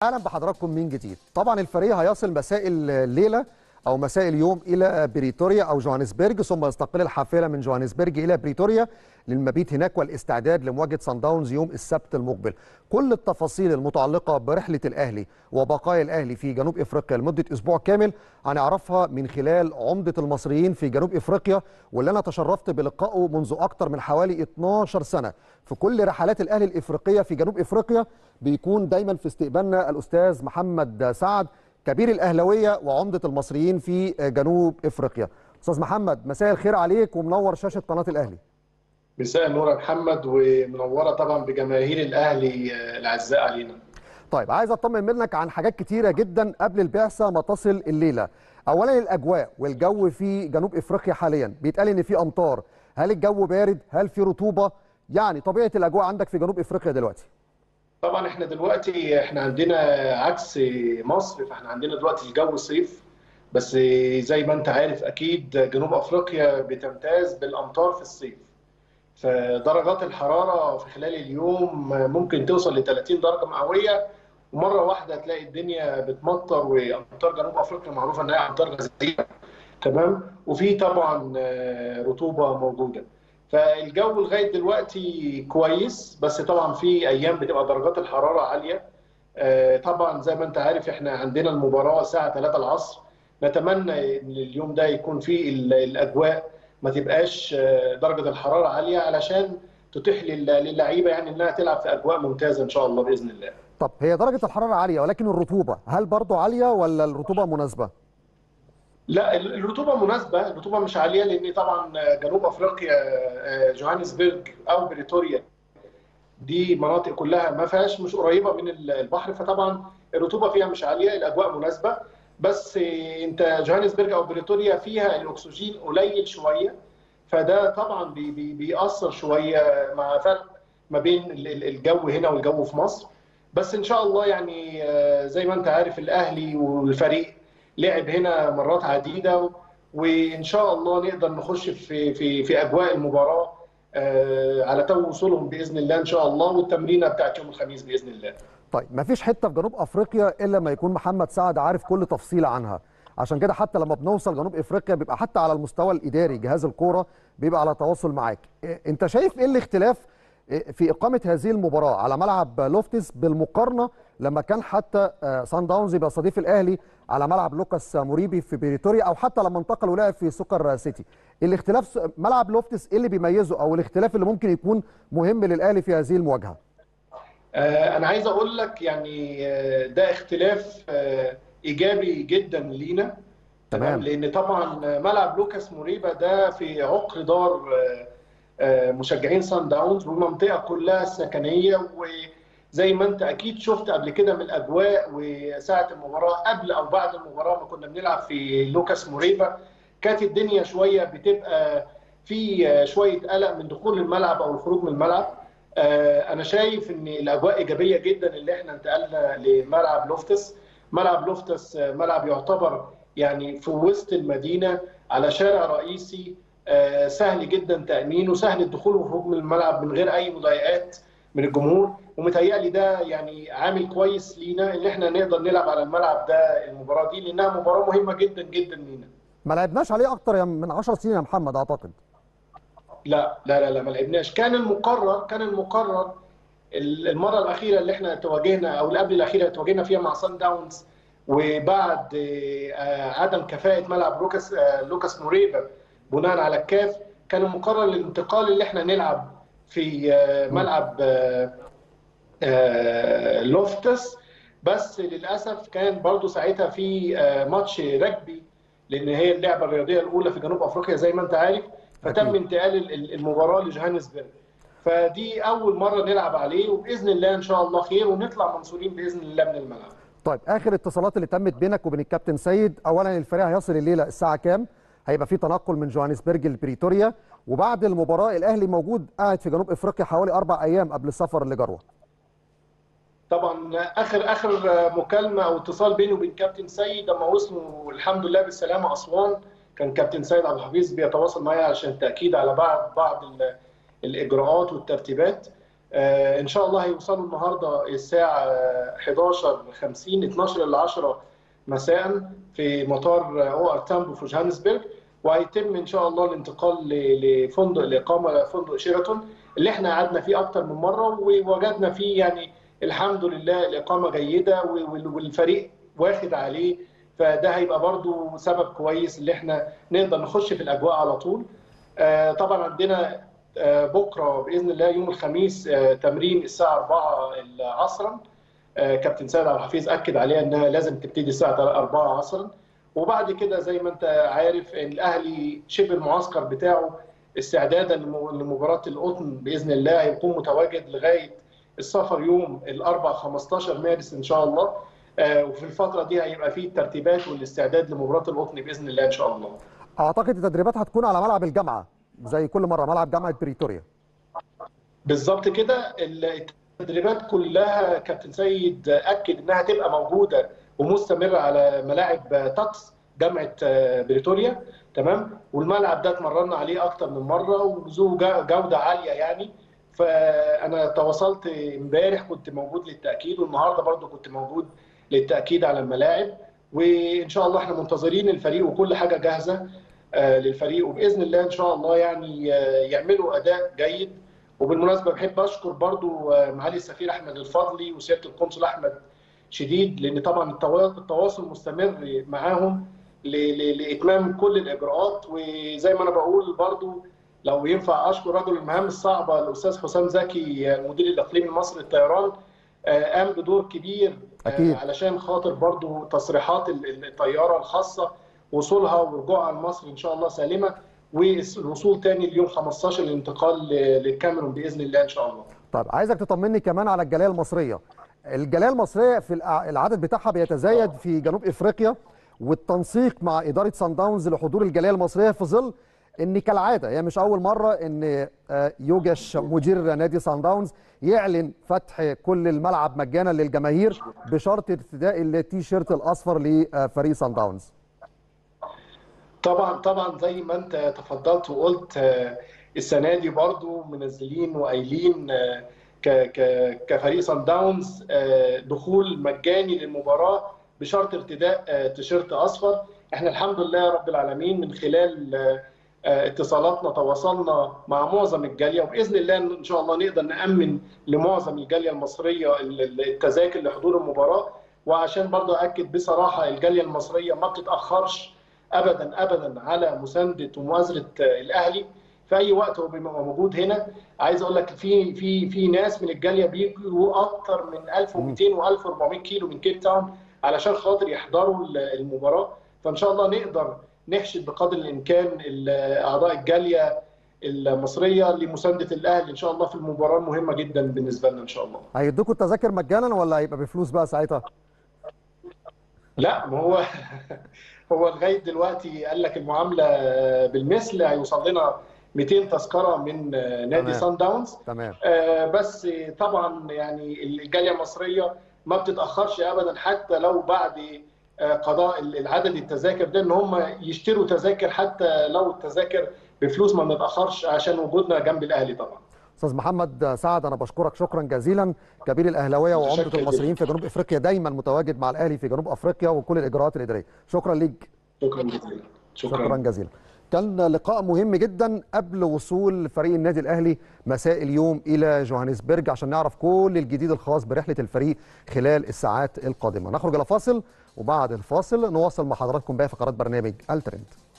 اهلا بحضراتكم من جديد. طبعا الفريق هيصل مساء الليله او مساء اليوم الى بريتوريا او جوهانسبرج، ثم يستقل الحافله من جوهانسبرج الى بريتوريا للمبيت هناك والاستعداد لمواجهه صن داونز يوم السبت المقبل. كل التفاصيل المتعلقه برحله الاهلي وبقايا الاهلي في جنوب افريقيا لمده اسبوع كامل هنعرفها من خلال عمده المصريين في جنوب افريقيا، واللي انا تشرفت بلقائه منذ اكثر من حوالي 12 سنه. في كل رحلات الاهلي الافريقيه في جنوب افريقيا بيكون دايما في استقبالنا الاستاذ محمد سعد، كبير الاهلاويه وعمده المصريين في جنوب افريقيا. استاذ محمد، مساء الخير عليك ومنور شاشه قناه الاهلي. مساء النور يا محمد، ومنوره طبعا بجماهير الاهلي الاعزاء علينا. طيب، عايز اطمن منك عن حاجات كتيره جدا قبل البعثه ما تصل الليله. اولا الاجواء والجو في جنوب افريقيا حاليا، بيتقال ان في امطار، هل الجو بارد؟ هل في رطوبه؟ يعني طبيعه الاجواء عندك في جنوب افريقيا دلوقتي؟ طبعا احنا دلوقتي عندنا عكس مصر، فاحنا عندنا دلوقتي الجو صيف، بس زي ما انت عارف اكيد جنوب افريقيا بتمتاز بالامطار في الصيف. فدرجات الحراره في خلال اليوم ممكن توصل ل 30 درجه مئويه، ومره واحده تلاقي الدنيا بتمطر. وامطار جنوب افريقيا معروفه انها امطار غزيره، تمام، وفي طبعا رطوبه موجوده. فالجو لغايه دلوقتي كويس، بس طبعا في ايام بتبقى درجات الحراره عاليه. طبعا زي ما انت عارف احنا عندنا المباراه الساعه 3 العصر. نتمنى ان اليوم ده يكون فيه الاجواء ما تبقاش درجه الحراره عاليه، علشان تتيح للعيبه يعني انها تلعب في اجواء ممتازه ان شاء الله باذن الله. طب هي درجه الحراره عاليه، ولكن الرطوبه هل برضو عاليه ولا الرطوبه مناسبه؟ لا، الرطوبه مناسبه، الرطوبه مش عاليه، لان طبعا جنوب افريقيا جوهانسبرج او بريتوريا دي مناطق كلها ما فيهاش، مش قريبه من البحر، فطبعا الرطوبه فيها مش عاليه، الاجواء مناسبه. بس انت جوهانسبرج او بريتوريا فيها الاكسجين قليل شويه، فده طبعا بيأثر شويه مع فرق ما بين الجو هنا والجو في مصر. بس ان شاء الله يعني زي ما انت عارف الاهلي والفريق لعب هنا مرات عديده، وان شاء الله نقدر نخش في اجواء المباراه على تو وصولهم باذن الله ان شاء الله، والتمرينه بتاعت يوم الخميس باذن الله. طيب، مفيش حته في جنوب افريقيا الا ما يكون محمد سعد عارف كل تفصيله عنها، عشان كده حتى لما بنوصل جنوب افريقيا بيبقى حتى على المستوى الاداري جهاز الكوره بيبقى على تواصل معاك. انت شايف ايه الاختلاف في اقامه هذه المباراه على ملعب لوفتس بالمقارنه لما كان حتى صن داونز بيستضيف الاهلي على ملعب لوكاس موريبي في بريتوريا، او حتى لما انتقل ولعب في سوكر سيتي؟ الاختلاف ملعب لوفتس ايه اللي بيميزه، او الاختلاف اللي ممكن يكون مهم للاهلي في هذه المواجهه؟ انا عايز اقول لك يعني ده اختلاف ايجابي جدا لينا، تمام، لان طبعا ملعب لوكاس موريبا ده في عقر دار مشجعين صن داونز، والمنطقه كلها سكنيه، وزي ما انت اكيد شفت قبل كده من الاجواء وساعه المباراه قبل او بعد المباراه ما كنا بنلعب في لوكاس موريبا، كانت الدنيا شويه بتبقى في شويه قلق من دخول الملعب او الخروج من الملعب. انا شايف ان الاجواء ايجابيه جدا اللي احنا انتقلنا لملعب لوفتس. ملعب لوفتس ملعب يعتبر يعني في وسط المدينه على شارع رئيسي، سهل جدا تامينه، سهل الدخول والخروج من الملعب من غير اي مضايقات من الجمهور، ومتهيألي ده يعني عامل كويس لينا ان احنا نقدر نلعب على الملعب ده المباراه دي، لانها مباراه مهمه جدا جدا لينا. ما لعبناش عليه اكتر من 10 سنين يا محمد اعتقد. لا لا لا لا، ما لعبناش. كان المقرر المره الاخيره اللي احنا تواجهنا او اللي قبل الاخيره اللي تواجهنا فيها مع صن داونز، وبعد عدم كفاءه ملعب لوكاس موريبا بناء على الكاف، كان مقرر الانتقال اللي احنا نلعب في ملعب لوفتس. بس للاسف كان برضو ساعتها في ماتش رجبي، لان هي اللعبه الرياضيه الاولى في جنوب افريقيا زي ما انت عارف، فتم انتقال المباراه لجوهانسبرج. فدي اول مره نلعب عليه، وباذن الله ان شاء الله خير ونطلع منصورين باذن الله من الملعب. طيب، اخر اتصالات اللي تمت بينك وبين الكابتن سيد، اولا الفريق هيصل الليله الساعه كام؟ هيبقى في تنقل من جوهانسبرج لبريتوريا، وبعد المباراه الاهلي موجود قاعد في جنوب افريقيا حوالي 4 ايام قبل السفر لجروه. طبعا اخر مكالمه او اتصال بيني وبين كابتن سيد لما وصلوا الحمد لله بالسلامه اسوان، كان كابتن سيد عبد الحفيظ بيتواصل معايا عشان التاكيد على بعض الاجراءات والترتيبات. ان شاء الله هيوصلوا النهارده الساعه 11:50 12 ل 10 مساء في مطار او ار تامبو في جوهانسبرج، وهيتم ان شاء الله الانتقال لفندق الاقامه، فندق شيراتون اللي احنا قعدنا فيه اكتر من مره ووجدنا فيه يعني الحمد لله الاقامه جيده والفريق واخد عليه. فده هيبقى برضو سبب كويس اللي احنا نقدر نخش في الاجواء على طول. طبعا عندنا بكره باذن الله يوم الخميس تمرين الساعه 4 عصرا. كابتن سيد عبد الحفيظ اكد عليها انها لازم تبتدي الساعه 4 عصرا. وبعد كده زي ما انت عارف الاهلي شبه المعسكر بتاعه استعدادا لمباراه القطن باذن الله هيكون متواجد لغايه السفر يوم الاربعاء 15 مارس ان شاء الله. وفي الفتره دي هيبقى فيه الترتيبات والاستعداد لمباراه القطن باذن الله ان شاء الله. اعتقد التدريبات هتكون على ملعب الجامعه زي كل مره، ملعب جامعه بريتوريا. بالظبط كده. التدريبات كلها كابتن سيد اكد انها تبقى موجوده ومستمره على ملاعب تاكس جامعه بريتوريا، تمام. والملعب ده اتمرنا عليه اكتر من مره وذو جوده عاليه يعني. فانا تواصلت امبارح كنت موجود للتاكيد، والنهارده برضو كنت موجود للتاكيد على الملاعب، وان شاء الله احنا منتظرين الفريق وكل حاجه جاهزه للفريق، وباذن الله ان شاء الله يعني يعملوا اداء جيد. وبالمناسبه بحب اشكر برضو معالي السفير احمد الفضلي وسياده القنصل احمد شديد، لان طبعا التواصل مستمر معاهم لاتمام كل الاجراءات. وزي ما انا بقول برضو لو ينفع اشكر رجل المهام الصعبه الاستاذ حسام زكي المدير الاقليمي المصري للطيران، قام بدور كبير أكيد. علشان خاطر برضو تصريحات الطياره الخاصه وصولها ورجوعها لمصر ان شاء الله سالمه، والوصول تاني اليوم 15 للانتقال للكاميرون باذن الله ان شاء الله. طيب عايزك تطمني كمان على الجاليه المصريه. الجاليه المصريه في العدد بتاعها بيتزايد في جنوب افريقيا، والتنسيق مع اداره سان داونز لحضور الجاليه المصريه في ظل ان كالعاده هي مش اول مره ان يوجش مدير نادي سان داونز يعلن فتح كل الملعب مجانا للجماهير بشرط ارتداء التيشيرت الاصفر لفريق سان داونز. طبعا زي ما انت تفضلت وقلت السنه دي برضو منزلين وقايلين كفريق سان داونز دخول مجاني للمباراه بشرط ارتداء تيشيرت اصفر. احنا الحمد لله رب العالمين من خلال اتصالاتنا تواصلنا مع معظم الجاليه، وباذن الله ان شاء الله نقدر نامن لمعظم الجاليه المصريه التذاكر لحضور المباراه. وعشان برضه اكد بصراحه الجاليه المصريه ما بتتاخرش ابدا على مسانده ومؤازره الاهلي في اي وقت هو بيبقى موجود هنا. عايز اقول لك في ناس من الجاليه بيجوا اكتر من 1200 و1400 كيلو من كيب تاون علشان خاطر يحضروا المباراه. فان شاء الله نقدر نحشد بقدر الامكان اعضاء الجاليه المصريه لمسانده الاهلي ان شاء الله في المباراه المهمه جدا بالنسبه لنا ان شاء الله. هيدوكوا التذاكر مجانا ولا هيبقى بفلوس بقى ساعتها؟ لا، ما هو لغايه دلوقتي قال لك المعامله بالمثل، هيوصل لنا 200 تذكره من نادي سان داونز. تمام. بس طبعا يعني الجاليه المصريه ما بتتاخرش ابدا حتى لو بعد قضاء العدد التذاكر ده ان هم يشتروا تذاكر، حتى لو التذاكر بفلوس ما بنتاخرش عشان وجودنا جنب الاهلي طبعا. استاذ محمد سعد انا بشكرك شكرا جزيلا، كبير الاهلاويه وعمده المصريين في جنوب افريقيا، دايما متواجد مع الاهلي في جنوب افريقيا وكل الاجراءات الاداريه. شكرا ليك. شكرا جزيلا. شكرا جزيلا. كان لقاء مهم جدا قبل وصول فريق النادي الاهلي مساء اليوم الى جوهانسبرج عشان نعرف كل الجديد الخاص برحله الفريق خلال الساعات القادمه. نخرج الى فاصل وبعد الفاصل نواصل مع حضراتكم باقي فقرات برنامج الترند.